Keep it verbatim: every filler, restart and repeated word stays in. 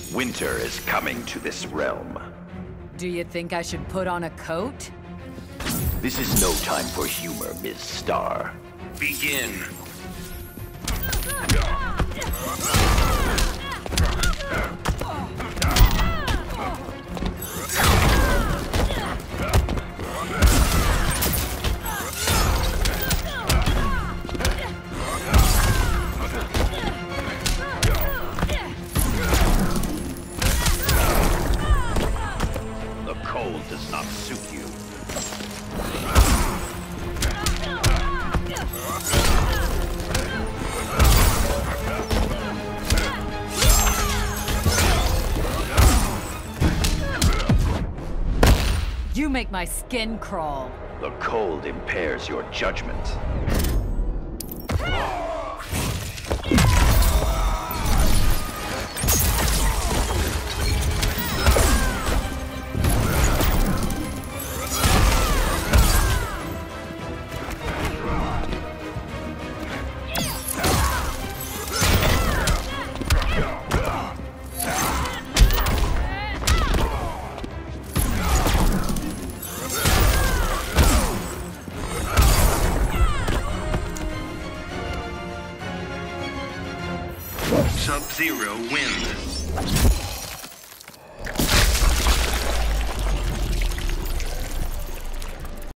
Winter is coming to this realm. Do you think I should put on a coat? This is no time for humor, Miz Star. Begin. The cold does not suit you. You make my skin crawl. The cold impairs your judgment. Sub-Zero wins.